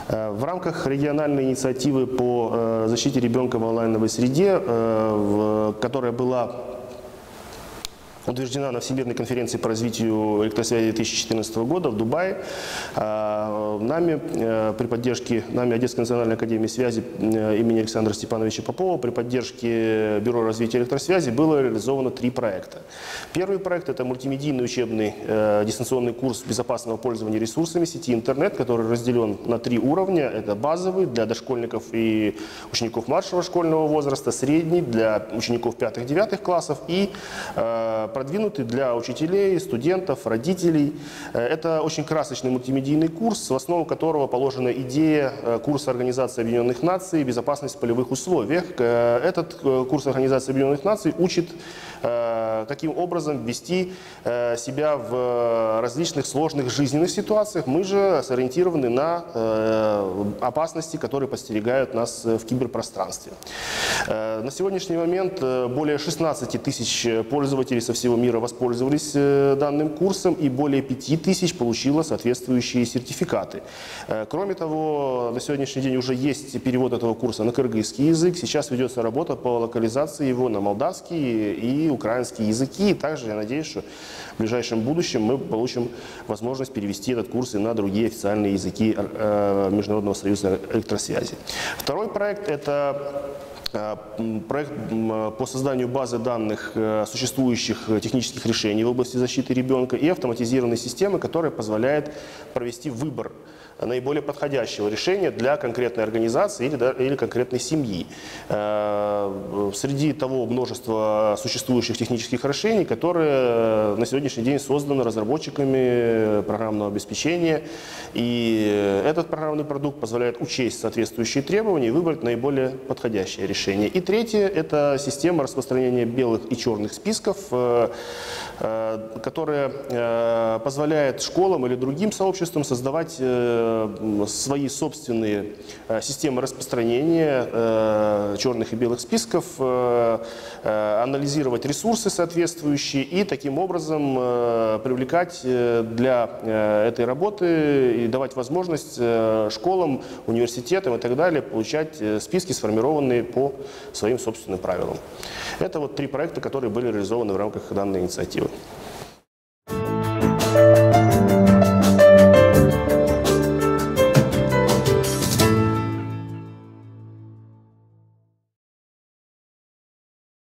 В рамках региональной инициативы по защите ребенка в онлайновой среде, которая была утверждена на Всемирной конференции по развитию электросвязи 2014 года в Дубае, нами при поддержке Одесской национальной академии связи имени Александра Степановича Попова, при поддержке Бюро развития электросвязи было реализовано 3 проекта. Первый проект – это мультимедийный учебный дистанционный курс безопасного пользования ресурсами сети интернет, который разделен на 3 уровня. Это базовый для дошкольников и учеников младшего школьного возраста, средний для учеников 5-9 классов и продвинутый для учителей, студентов, родителей. Это очень красочный мультимедийный курс, в основу которого положена идея курса Организации Объединенных Наций «Безопасность в полевых условиях». Этот курс Организации Объединенных Наций учит, каким образом вести себя в различных сложных жизненных ситуациях. Мы же сориентированы на опасности, которые подстерегают нас в киберпространстве. На сегодняшний момент более 16 тысяч пользователей со всего мира воспользовались данным курсом, и более 5 тысяч получило соответствующие сертификаты. Кроме того, на сегодняшний день уже есть перевод этого курса на кыргызский язык. Сейчас ведется работа по локализации его на молдавский и украинский языки. И также я надеюсь, что в ближайшем будущем мы получим возможность перевести этот курс и на другие официальные языки Международного союза электросвязи. Второй проект – это проект по созданию базы данных существующих технических решений в области защиты ребенка и автоматизированной системы, которая позволяет провести выбор наиболее подходящего решения для конкретной организации или конкретной семьи. Среди того множества существующих технических решений, которые на сегодняшний день созданы разработчиками программного обеспечения. И этот программный продукт позволяет учесть соответствующие требования и выбрать наиболее подходящее решение. И третье – это система распространения белых и черных списков, которая позволяет школам или другим сообществам создавать свои собственные системы распространения черных и белых списков, анализировать ресурсы соответствующие и таким образом привлекать для этой работы и давать возможность школам, университетам и так далее получать списки, сформированные по своим собственным правилам. Это вот 3 проекта, которые были реализованы в рамках данной инициативы.